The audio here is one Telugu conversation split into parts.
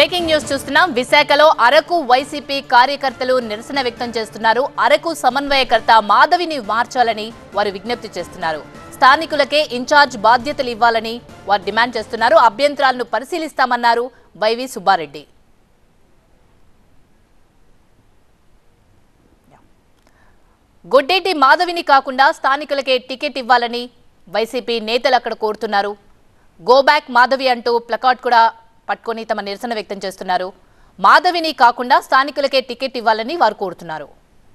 బ్రేకింగ్ న్యూస్ చూస్తున్నాం. విశాఖలో అరకు వైసీపీ కార్యకర్తలు నిరసన వ్యక్తం చేస్తున్నారు. అరకు సమన్వయకర్త మాధవిని మార్చాలని వారు విజ్ఞప్తి చేస్తున్నారు. స్థానికులకే ఇన్ఛార్జ్ బాధ్యతలు ఇవ్వాలని వారు డిమాండ్ చేస్తున్నారు. అభ్యంతరాలను పరిశీలిస్తామన్నారు వైవి సుబ్బారెడ్డి. గొడ్డేటి మాధవిని కాకుండా స్థానికులకే టికెట్ ఇవ్వాలని వైసీపీ నేతలు అక్కడ కోరుతున్నారు. గో బ్యాక్ మాధవి అంటూ ప్లకార్డ్ కూడా పట్టుకొని తమ నిరసన వ్యక్తం చేస్తున్నారు. మాధవిని కాకుండా స్థానికులకే టికెట్ ఇవ్వాలని వారు కోరుతున్నారు.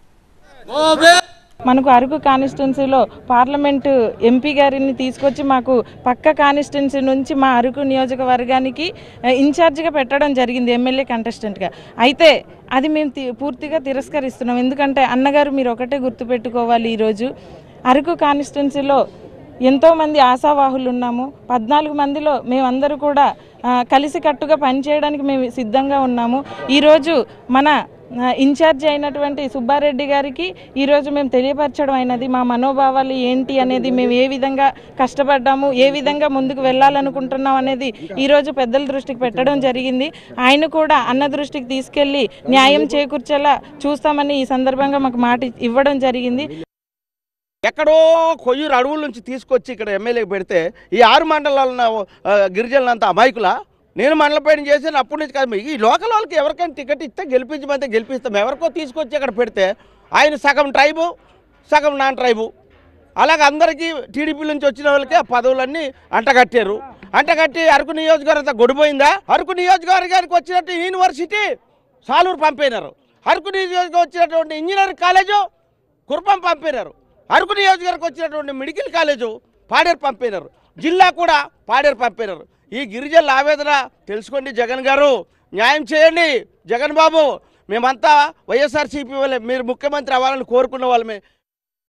మనకు అరకు కాన్స్టిట్యున్సీలో పార్లమెంటు ఎంపీ గారిని తీసుకొచ్చి మాకు పక్క కాన్స్టిట్యున్సీ నుంచి మా అరకు నియోజకవర్గానికి ఇన్ఛార్జిగా పెట్టడం జరిగింది, ఎమ్మెల్యే కంటెస్టెంట్గా. అయితే అది మేము పూర్తిగా తిరస్కరిస్తున్నాం. ఎందుకంటే అన్నగారు మీరు ఒకటే గుర్తుపెట్టుకోవాలి, ఈరోజు అరకు కాన్స్టిట్యున్సీలో ఎంతోమంది ఆశావాహులు ఉన్నాము. 14 మందిలో మేమందరూ కూడా కలిసికట్టుగా పనిచేయడానికి మేము సిద్ధంగా ఉన్నాము. ఈరోజు మన ఇన్ఛార్జి అయినటువంటి సుబ్బారెడ్డి గారికి ఈరోజు మేము తెలియపరచడం అయినది. మా మనోభావాలు ఏంటి అనేది, మేము ఏ విధంగా కష్టపడ్డాము, ఏ విధంగా ముందుకు వెళ్ళాలనుకుంటున్నాం అనేది ఈరోజు పెద్దల దృష్టికి పెట్టడం జరిగింది. ఆయన కూడా అన్న దృష్టికి తీసుకెళ్లి న్యాయం చేకూర్చేలా చూస్తామని ఈ సందర్భంగా మాకు మాట ఇవ్వడం జరిగింది. ఎక్కడో కొయ్యూరు అడవుల నుంచి తీసుకొచ్చి ఇక్కడ ఎమ్మెల్యేకి పెడితే ఈ 6 మండలాల గిరిజనులంతా అమాయకులా? నేను మండలపైన చేసిన అప్పటి నుంచి కాదు, ఈ లోకల్ వాళ్ళకి ఎవరికైనా టికెట్ ఇస్తే గెలిపించమంటే గెలిపిస్తాం. ఎవరికో తీసుకొచ్చి అక్కడ పెడితే ఆయన సగం ట్రైబు సగం నాన్ ట్రైబు, అలాగే అందరికీ టీడీపీ నుంచి వచ్చిన వాళ్ళకి ఆ పదవులన్నీ అంటగట్టారు. అంటగట్టి అరకు నియోజకవర్గం గొడిపోయిందా? అరకు నియోజకవర్గానికి వచ్చినట్టు యూనివర్సిటీ సాలూరు పంపినారు. అరకు నియోజకవర్గం వచ్చినటువంటి ఇంజనీరింగ్ కాలేజు కుర్పం పంపినారు. అరకు నియోజకవర్గం వచ్చినటువంటి మెడికల్ కాలేజు పాడేరు పంపినారు. జిల్లా కూడా పాడేరు పంపినారు. ఈ గిరిజనుల ఆవేదన తెలుసుకోండి. జగన్ గారు న్యాయం చేయండి. జగన్ బాబు, మేమంతా వైఎస్ఆర్సీపీ వాళ్ళే, మీరు ముఖ్యమంత్రి అవ్వాలని కోరుకున్న వాళ్ళమే.